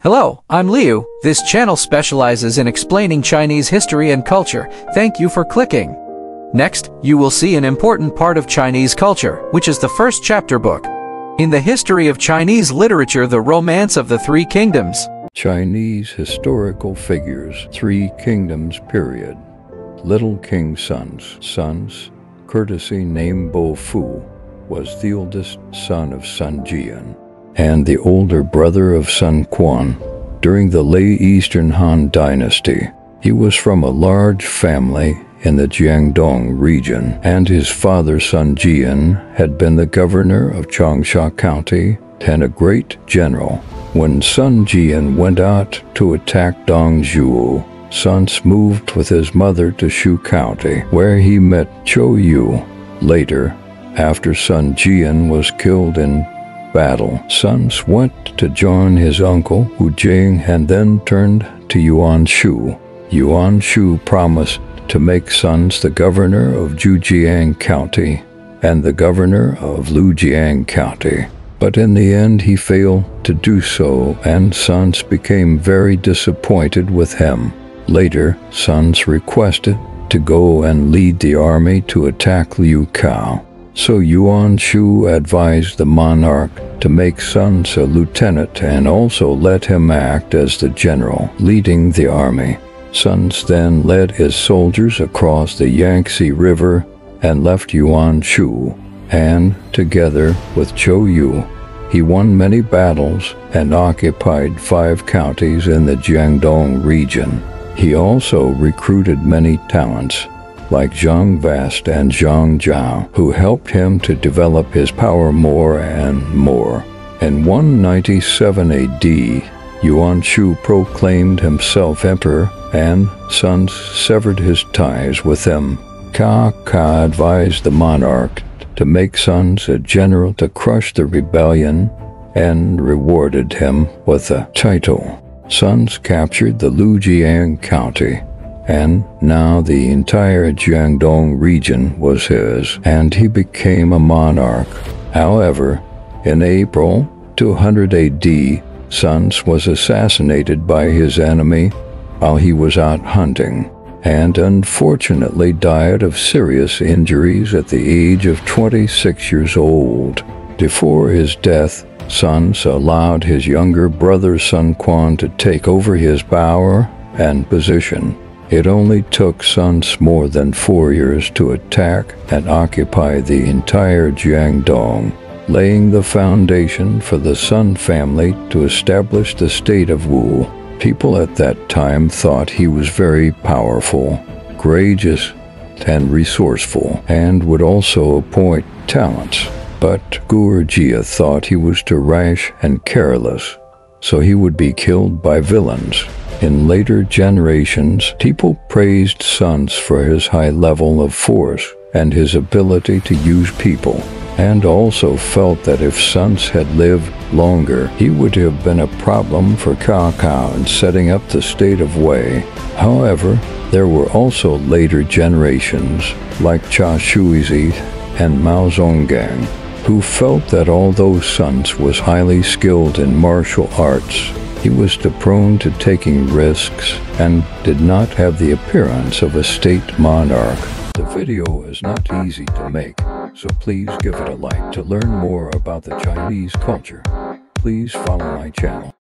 Hello, I'm Liu. This channel specializes in explaining Chinese history and culture. Thank you for clicking. Next, you will see an important part of Chinese culture, which is the first chapter book. In the history of Chinese literature, the Romance of the Three Kingdoms. Chinese historical figures, Three Kingdoms period. Little King Sun's courtesy name Bo Fu, was the oldest son of Sun Jian and the older brother of Sun Quan. During the late Eastern Han Dynasty, he was from a large family in the Jiangdong region, and his father Sun Jian had been the governor of Changsha County and a great general. When Sun Jian went out to attack Dongzhou, Sun moved with his mother to Shu County, where he met Chou Yu. Later, after Sun Jian was killed in battle, Sun went to join his uncle Wu Jing and then turned to Yuan Shu. Yuan Shu promised to make Sun the governor of Zhujiang County and the governor of Lujiang County. But in the end he failed to do so, and Sun became very disappointed with him. Later, Sun requested to go and lead the army to attack Liu Cao. So Yuan Shu advised the monarch to make Sun a lieutenant and also let him act as the general, leading the army. Sun then led his soldiers across the Yangtze River and left Yuan Shu, and, together with Chou Yu, he won many battles and occupied 5 counties in the Jiangdong region. He also recruited many talents, like Zhang Vast and Zhang Zhao, who helped him to develop his power more and more. In 197 AD, Yuan Shu proclaimed himself emperor, and Sun severed his ties with him. Cao advised the monarch to make Sun a general to crush the rebellion and rewarded him with a title. Sun captured the Lujiang County, and now the entire Jiangdong region was his, and he became a monarch. However, in April 200 AD, Sun was assassinated by his enemy while he was out hunting, and unfortunately died of serious injuries at the age of 26 years old. Before his death, Sun allowed his younger brother Sun Quan to take over his power and position. It only took Sun more than 4 years to attack and occupy the entire Jiangdong, laying the foundation for the Sun family to establish the state of Wu. People at that time thought he was very powerful, courageous, and resourceful, and would also appoint talents. But Gurjia thought he was too rash and careless, so he would be killed by villains. In later generations, people praised Sun for his high level of force and his ability to use people, and also felt that if Sun had lived longer, he would have been a problem for Cao in setting up the state of Wei. However, there were also later generations, like Cha Shuizi and Mao Zonggang, who felt that although Sun was highly skilled in martial arts, he was too prone to taking risks and did not have the appearance of a state monarch. The video is not easy to make, so please give it a like. To learn more about the Chinese culture, please follow my channel.